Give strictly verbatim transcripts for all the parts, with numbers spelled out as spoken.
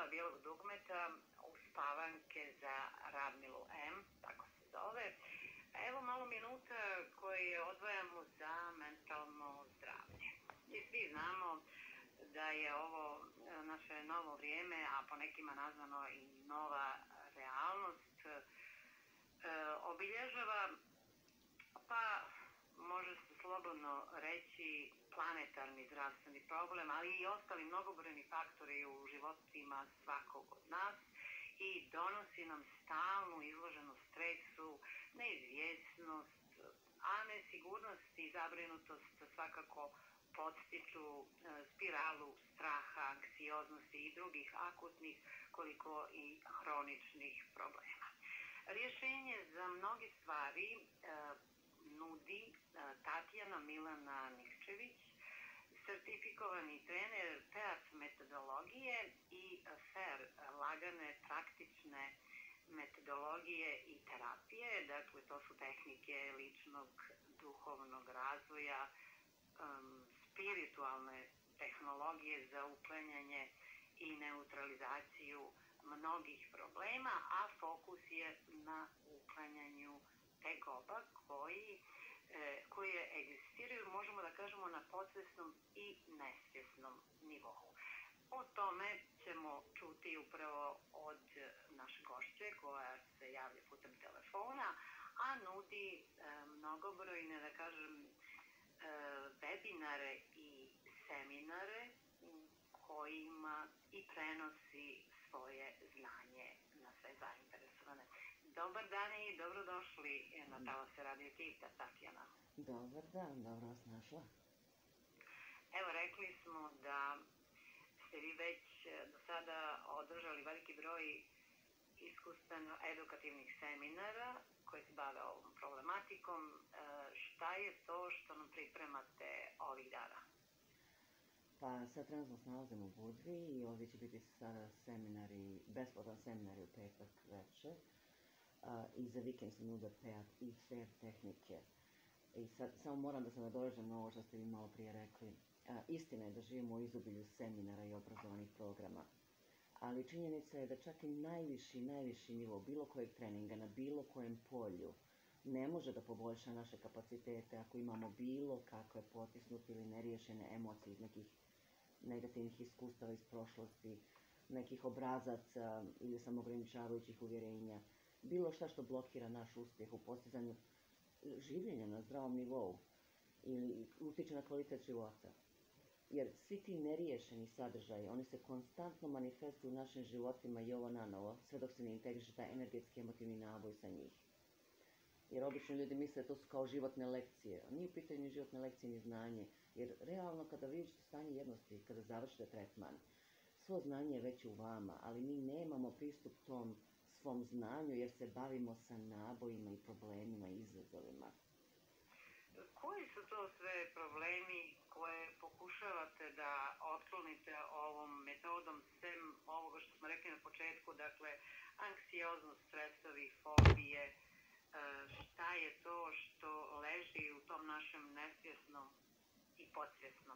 bijelog dugmeta uspavanke za Radmilu M, tako se zove. Evo malo minuta koje odvajamo za mentalno zdravlje. I svi znamo da je ovo naše novo vrijeme, a po nekima nazvano i nova realnost, e, obilježava, pa može se slobodno reći, planetarni zdravstveni problem, ali i ostali mnogobrojni faktori u životima svakog od nas i donosi nam stalnu izloženost stresu, neizvjesnost, a nesigurnost i zabrinutost svakako podstiču spiralu straha, anksioznosti i drugih akutnih, koliko i hroničnih problema. Rješenje za mnoge stvari e, nudi e, Tatjana Milana Nikčević, sertifikovani trener P E A T metodologije i F E R lagane praktične metodologije i terapije. Dakle, to su tehnike ličnog duhovnog razvoja, um, spiritualne tehnologije za uklanjanje i neutralizaciju mnogih problema, a fokus je na uklanjanju tegoba koji, e, koje egzistiraju, možemo da kažemo, na podsvesnom i nesvjesnom nivou. O tome ćemo čuti upravo od naše gošće koja se javlja putem telefona, a nudi e, mnogobrojne, da kažem, e, webinare i seminare kojima i prenosi svoje znanje na sve zainteresovane. Dobar dan i dobrodošli na Talase Radio Kifta, Tatjana. Dobar dan, dobro vas našla. Evo, rekli smo da ste vi već do sada održali veliki broj iskustveno-edukativnih seminara koji se bave ovom problematikom. Šta je to što nam pripremate ovih dana? Pa sad trenutno se nalazimo u Budvi i ovdje će biti sada seminari, besplatan seminari u petak večer. I za vikend se nude P E A T i F E R tehnike. I sad samo moram da se nadovežem na ovo što ste vi malo prije rekli. A, istina je da živimo u izobilju seminara i obrazovnih programa, ali činjenica je da čak i najviši, najviši nivo bilo kojeg treninga na bilo kojem polju ne može da poboljša naše kapacitete ako imamo bilo kakve potisnute ili neriješene emocije iz nekih negativnih iskustava iz prošlosti, nekih obrazaca ili samoograničavajućih uvjerenja, bilo šta što blokira naš uspjeh u postizanju življenja na zdravom nivou ili utiče na kvalitet života. Jer svi ti neriješeni sadržaji, oni se konstantno manifestuju u našim životima i ovo nanovo, sve dok se ne integriše taj energetski emotivni naboj sa njih. Jer obično ljudi misle da to su kao životne lekcije, a nije u pitanju ni životne lekcije ni znanje, jer realno kada vidite stanje jednosti, kada završite tretman, svo znanje je već u vama, ali mi nemamo pristup tom svom znanju jer se bavimo sa nabojima i problemima i izazovima. Koji su to sve problemi koje pokušavate da otklonite ovom metodom, sem ovoga što smo rekli na početku, dakle, anksioznost, stresovi, fobije, šta je to što leži u tom našem nesvjesnom i podsvjesnom?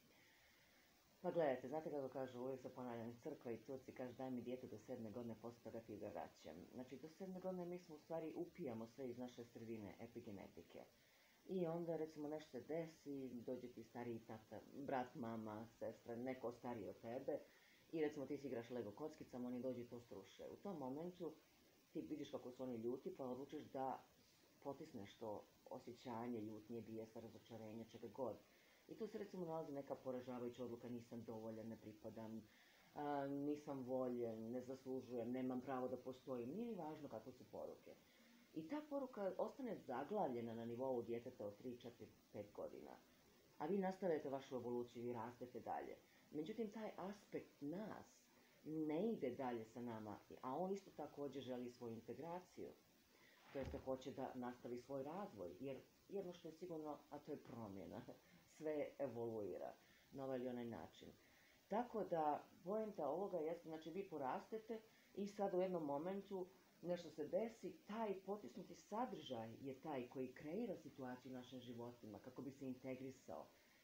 Pa gledajte, znate kako kažu, uvijek se ponavljam, crkva i Turci kaže daj mi dijete do sedme godine, poslije toga ti ga vraćam. Znači do sedme godine mi smo u stvari upijamo sve iz naše sredine, epigenetike. I onda recimo nešto se desi, dođe ti stariji tata, brat, mama, sestra, neko stariji od tebe i recimo ti si igraš Lego kockicama, oni dođu i to struše. U tom momentu ti vidiš kako su oni ljuti pa odlučiš da potisneš to osjećanje, ljutnje, bijesa, razočarenja, čega god. I tu se recimo nalazi neka poražavajuća odluka, nisam dovoljan, ne pripadam, a, nisam voljen, ne zaslužujem, nemam pravo da postojim, nije ni važno kakve su poruke. I ta poruka ostane zaglavljena na nivou djeteta od tri, četiri, pet godina. A vi nastavite vašu evoluciju, vi rastete dalje. Međutim, taj aspekt nas ne ide dalje sa nama, a on isto također želi svoju integraciju. To jest da hoće da nastavi svoj razvoj, jer jedno što je sigurno, a to je promjena. Sve evoluira na ovaj ili onaj način. Tako da, poenta ovoga jeste, znači vi porastete i sad u jednom momentu nešto se desi, taj potisnuti sadržaj je taj koji kreira situaciju u našim životima kako bi se integrisao.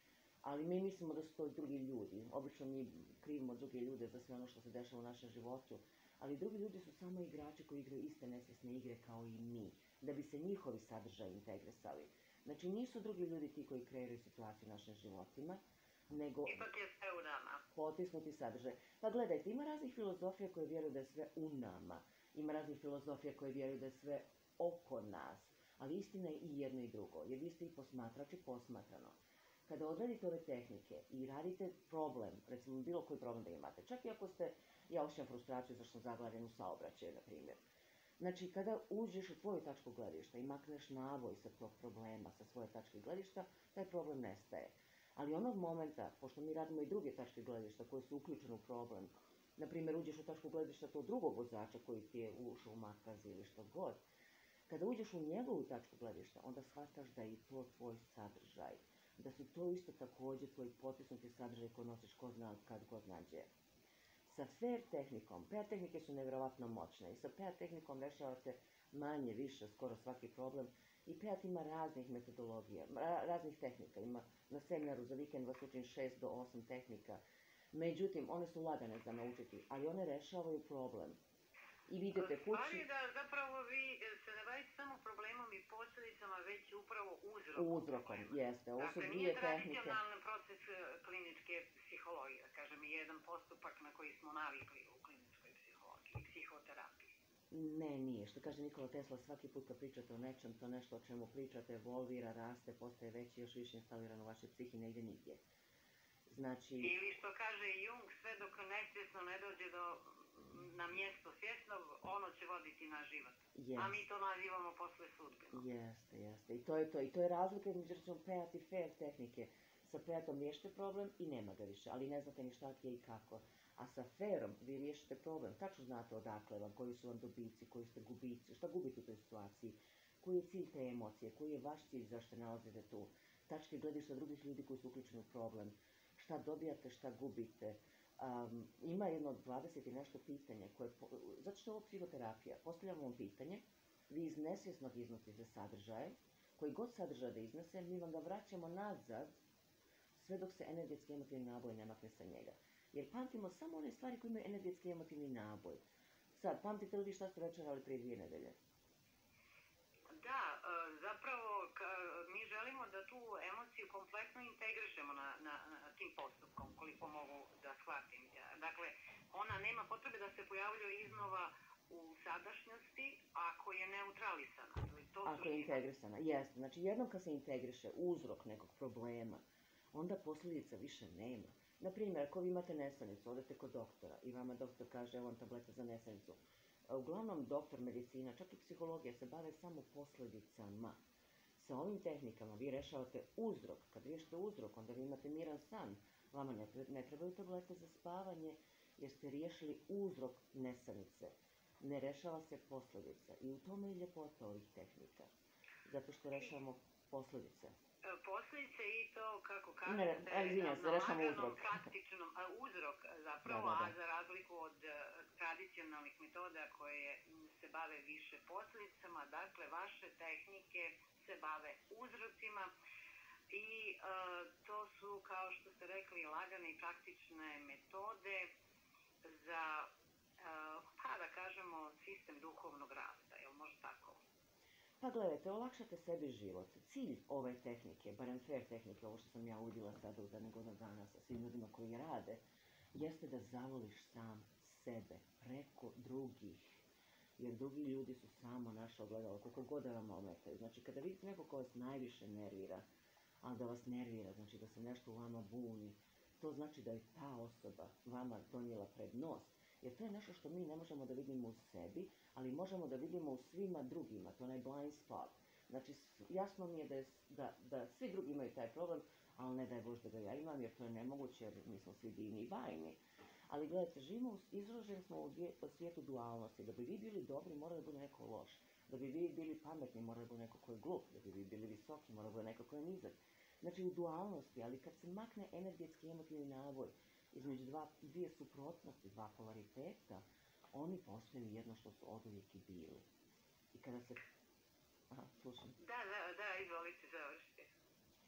Ali mi mislimo da su to drugi ljudi. Obično mi krivimo druge ljude za sve ono što se dešava u našem životu. Ali drugi ljudi su samo igrači koji igraju iste nesvjesne igre kao i mi, da bi se njihovi sadržaji integrisali. Znači nisu drugi ljudi ti koji kreiraju situaciju u našim životima, nego Ipak je sve u nama. potisnuti sadržaj. Pa gledajte, ima raznih filozofija koje vjeruju da je sve u nama. Ima raznih filozofija koje vjeruju da je sve oko nas. Ali istina je i jedno i drugo, jer vi ste i posmatrač i posmatrano. Kada odradite ove tehnike i radite problem, recimo bilo koji problem da imate, čak i ako ste, ja osjećam frustraciju zašto sam zaglavljen u saobraćaju, na primjer. Znači, kada uđeš u tvoju tačku gledišta i makneš naboj sa tog problema, sa svoje tačke gledišta, taj problem nestaje. Ali onog momenta, pošto mi radimo i druge tačke gledišta koje su uključene u problem, na primjer, uđeš u tačku gledišta tog drugog vozača koji ti je ušao u matkaz ili što god, kada uđeš u njegovu tačku gledišta, onda shvataš da je i to tvoj sadržaj. Da su to isto također tvoji potisnuti sadržaj koji nosiš ko zna kad god nađe. Sa fair tehnikom, P A tehnike su nevjerovatno moćne i sa P A tehnikom rešavate manje, više, skoro svaki problem. I P A ima raznih metodologija, raznih tehnika. Ima na seminaru za vikend vas učim šest do osam tehnika. Međutim, one su lagane za naučiti, ali one rešavaju problem. I vidite kući... Stvari da zapravo vi se ne bavite samo problemom i posljedicama, već upravo uzrokom. Uzrokom, jeste. Ovo su dakle, dvije nije tehnike. tradicionalan proces kliničke psihologije, kažem, jedan postupak na koji smo navikli u kliničkoj psihologiji i psihoterapiji. Ne, nije. Što kaže Nikola Tesla, svaki put kad pričate o nečem, to nešto o čemu pričate evolvira, raste, postaje veći, još više instalirano u vašoj psihi, ne ide nigdje. Znači... Ili što kaže Jung, sve dok nesvjesno ne dođe do na mjesto svjesnog, ono će voditi na život. Yes. A mi to nazivamo posle sudbinu. Jeste, jeste. I to je to. I to je razlika između recimo P A i fair tehnike. Sa P A-om riješite problem i nema ga više, ali ne znate ni šta je i kako. A sa fairom vi riješite problem. Tačno znate odakle vam, koji su vam dobici, koji ste gubici, šta gubite u toj situaciji, koji je cilj te emocije, koji je vaš cilj zašto nalazite tu. Tačke gledišta drugih ljudi koji su uključeni u problem. Šta dobijate, šta gubite. Um, ima jedno od dvadeset i nešto pitanja koje, zato što je ovo psihoterapija, postavljamo vam pitanje, vi iz nesvjesnog iznosite sadržaje, koji god sadržaj da iznese, mi vam ga vraćamo nazad, sve dok se energetski emotivni naboj ne makne sa njega. Jer pamtimo samo one stvari koje imaju energetski emotivni naboj. Sad, pamtite li vi šta ste večerali prije dvije nedelje? Da, zapravo mi želimo da tu emociju kompletno integrišemo na, na, na tim postupkom, koliko mogu da shvatim. Dakle, ona nema potrebe da se pojavljuje iznova u sadašnjosti ako je neutralisana. To ako je integrisana, jeste. Znači, jednom kad se integriše uzrok nekog problema, onda posljedica više nema. Naprimjer, ako vi imate nesanicu, odete kod doktora i vama doktor kaže evo vam tableta za nesanicu. Uglavnom, doktor medicina, čak i psihologija se bave samo posljedicama. Sa ovim tehnikama vi rešavate uzrok. Kad riješite uzrok, onda vi imate miran san. Vama ne, ne trebaju tablete za spavanje, jer ste riješili uzrok nesanice. Ne rešava se posljedica. I u tome je ljepota ovih tehnika. Zato što rešavamo posljedice. Posljedice i to, kako kažete, ne, ne, na laganom, praktičnom, a, uzrok zapravo, da, da, da. A za razliku od uh, tradicionalnih metoda koje se bave više posljedicama, dakle, vaše tehnike se bave uzrocima i uh, to su, kao što ste rekli, lagane i praktične metode za, uh, pa da kažemo, sistem duhovnog rasta, jel može tako? Pa gledajte, olakšate sebi život. Cilj ove tehnike, barem fair tehnike, ovo što sam ja uvidjela sada u zadnjih godinu dana sa svim ljudima koji rade, jeste da zavoliš sam sebe preko drugih. Jer drugi ljudi su samo naše ogledalo, koliko god da vam ometaju. Znači, kada vidite neko ko vas najviše nervira, ali da vas nervira, znači da se nešto u vama buni, to znači da je ta osoba vama donijela pred nos. Jer to je nešto što mi ne možemo da vidimo u sebi, ali možemo da vidimo u svima drugima, to je onaj blind spot. Znači, jasno mi je da, je, da, da svi drugi imaju taj problem, ali ne daj Bože da ga ja imam, jer to je nemoguće, jer mi smo svi divni i bajni. Ali gledajte, živimo, izraženi smo u svijetu dualnosti. Da bi vi bili dobri, mora da bude neko loš. Da bi vi bili pametni, mora da bude neko ko je glup. Da bi vi bili visoki, mora da bude neko ko je nizak. Znači, u dualnosti, ali kad se makne energetski emotivni naboj između dva, dvije suprotnosti, dva polariteta, oni postaju jedno što su oduvijek i bili. I kada se... Aha, slušam. Da, da, da, izvolite, završite.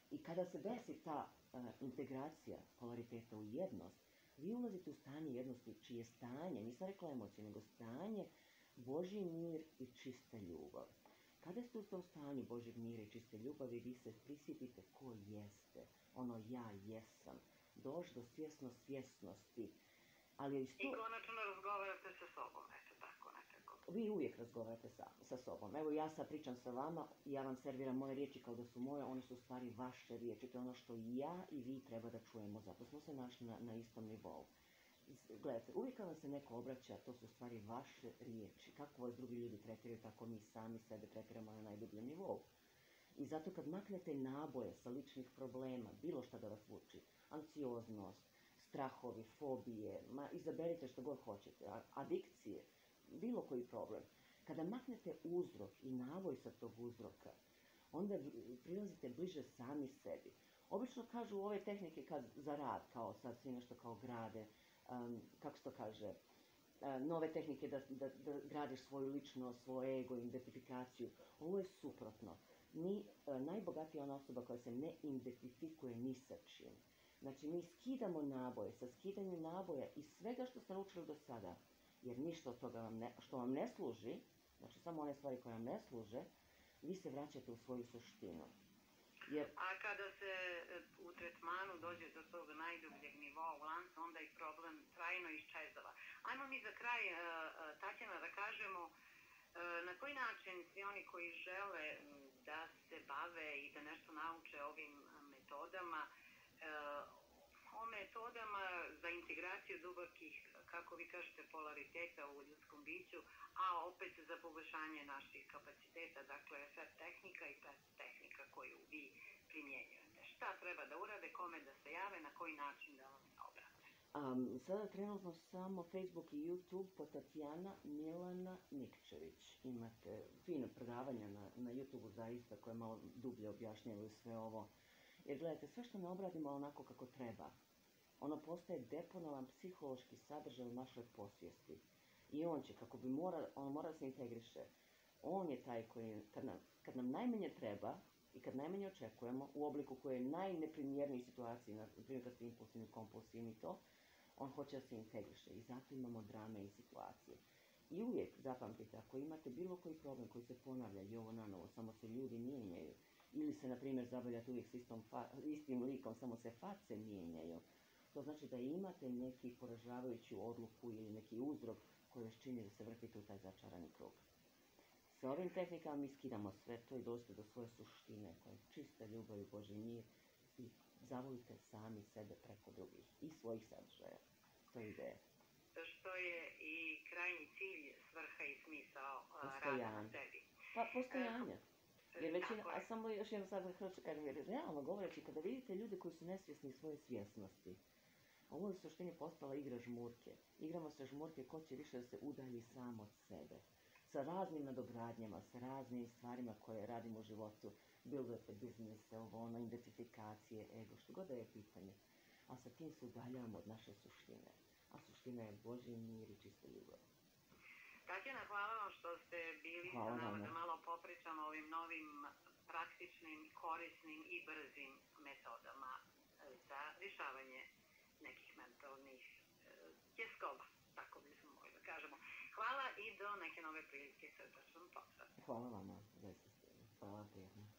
I kada se desi ta uh, integracija polariteta u jednost, vi ulazite u stanje jednosti, čije stanje, nisam rekla emocije, nego stanje Božji mir i čista ljubav. Kada ste u tom stanju Božjeg mira i čiste ljubavi, vi se prisjetite ko jeste, ono ja jesam, doći do svjesno svjesnosti. Ali isto... I konačno razgovarate sa sobom, eto tako nekako. Vi uvijek razgovarate sa, sa sobom. Evo ja sad pričam sa vama, ja vam serviram moje riječi kao da su moje, one su u stvari vaše riječi, to je ono što ja i vi treba da čujemo, zato smo se našli na, na istom nivou. Gledajte, uvijek kad vam se neko obraća, to su u stvari vaše riječi. Kako vas drugi ljudi tretiraju, tako mi sami sebe tretiramo na najdubljem nivou. I zato kad maknete naboje sa ličnih problema, bilo šta da vas vuči, anksioznost, strahovi, fobije, ma izaberite što god hoćete, adikcije, bilo koji problem. Kada maknete uzrok i naboj sa tog uzroka, onda prilazite bliže sami sebi. Obično kažu ove tehnike kad za rad, kao sad svi nešto kao grade, um, kako se to kaže, uh, nove tehnike da, da, da gradiš svoju ličnost, svoj ego, identifikaciju. Ovo je suprotno. Mi, uh, najbogatija ona osoba koja se ne identifikuje ni sa čim. Znači, mi skidamo naboje, sa skidanjem naboja i svega što ste naučili do sada, jer ništa od toga vam ne, što vam ne služi, znači samo one stvari koje vam ne služe, vi se vraćate u svoju suštinu. Jer... A kada se u tretmanu dođe do tog najdubljeg nivoa u lancu, onda i problem trajno iščezava. Ajmo mi za kraj, Tatjana, da kažemo na koji način svi oni koji žele da se bave i da nešto nauče ovim metodama, o metodama za integraciju dubokih, kako vi kažete, polariteta u ljudskom biću, a opet za poboljšanje naših kapaciteta, dakle F F tehnika i P E T tehnika koju vi primjenjujete. Šta treba da urade, kome da se jave, na koji način da vam se obrate? Um, sada trenutno samo Facebook i YouTube po Tatjana Milana Nikčević. Imate fino predavanja na, na YouTube-u zaista koje malo dublje objašnjavaju sve ovo. Jer gledajte, sve što ne obradimo onako kako treba, ono postaje deponovan psihološki sadržaj u našoj posvijesti. I on će, kako bi mora, on mora da se integriše, on je taj koji, kad nam, kad nam najmanje treba i kad najmanje očekujemo, u obliku koje je najneprimjerniji situaciji, na primjer kad ste impulsivni, kompulsivni i to, on hoće da se integriše i zato imamo drame i situacije. I uvijek zapamtite, ako imate bilo koji problem koji se ponavlja i ovo na novo, samo se ljudi mijenjaju, ili se, na primjer, zabavljate uvijek s istom, istim likom, samo se face mijenjaju, to znači da imate neki poražavajuću odluku ili neki uzrok koji vas čini da se vrtite u taj začarani krug. Sa ovim tehnikama mi skidamo sve to i dođete do svoje suštine, koja je čista ljubav i Božji mir, i zavolite sami sebe preko drugih i svojih sadržaja. To je ideja. Što je i krajnji cilj, svrha i smisao rada na sebi. Pa, postojanje. Jer većina, a samo još jedno sad hoću kažem, jer realno govoreći, kada vidite ljude koji su nesvjesni svoje svjesnosti, ovo je u suštini postala igra žmurke. Igramo se žmurke ko će više da se udalji sam od sebe. Sa raznim nadogradnjama, sa raznim stvarima koje radimo u životu, buildujete biznise, ovo ono, identifikacije, ego, što god da je pitanje. A sa tim se udaljavamo od naše suštine. A suština je Božji mir i čista ljubav. Tatjana, hvala vam što ste bili sa nama da malo popričamo o ovim novim praktičnim, korisnim i brzim metodama za rješavanje nekih mentalnih tjeskoba, tako bismo mogli da kažemo. Hvala i do neke nove prilike, srdačan pozdrav. Hvala vama, zaista ste. Hvala, prijatno.